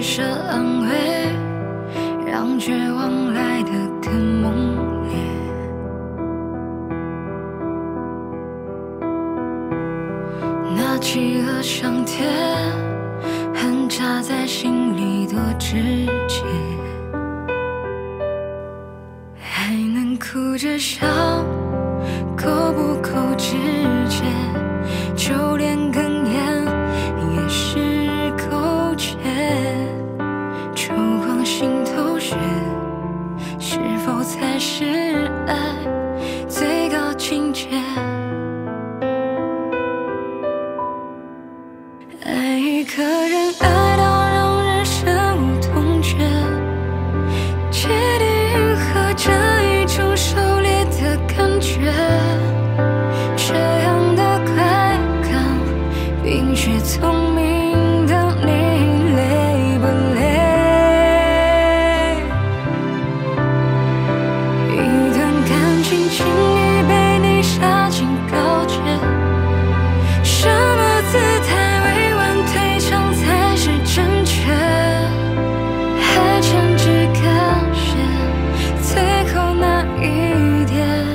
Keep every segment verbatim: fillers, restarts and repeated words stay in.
舍安慰，让绝望来得更猛烈。那企鹅上贴，恨扎在心里多直接，还能哭着笑，够不够直接？就连哽咽也是苟且，烛光心头血，是否才是爱最高境界？爱一个人爱到让人深恶痛绝，竭力迎合这一种狩猎的感觉。这样的快感，冰雪聪明的你累不累？一段感情轻易被你杀进高阶，什么姿态委婉退场才是正确？还牵制感谢最后那一点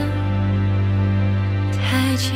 台阶。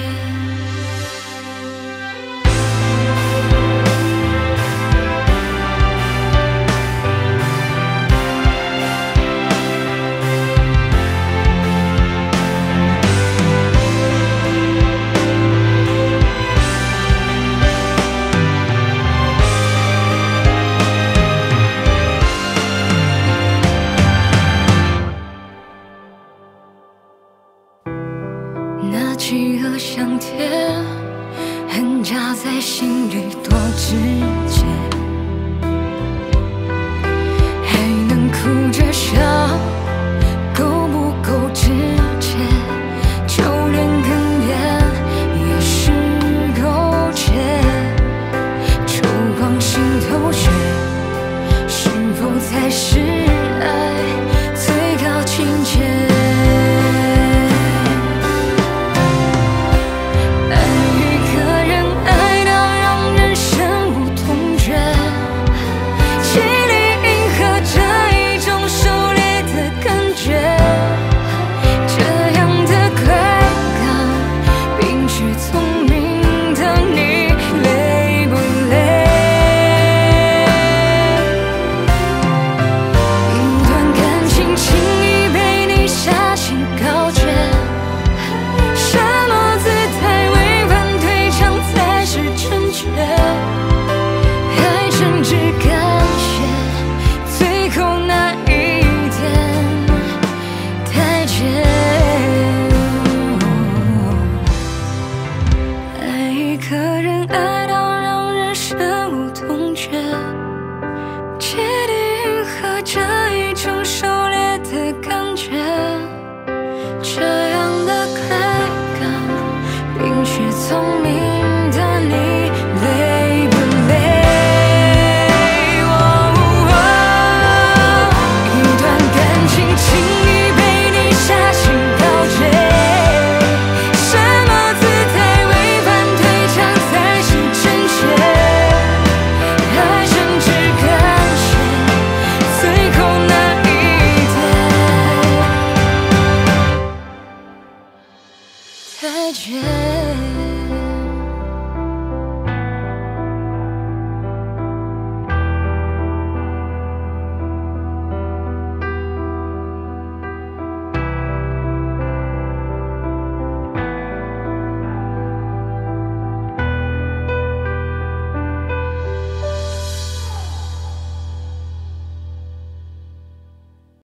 那企鹅相贴，恨扎在心里多直接，还能哭着笑。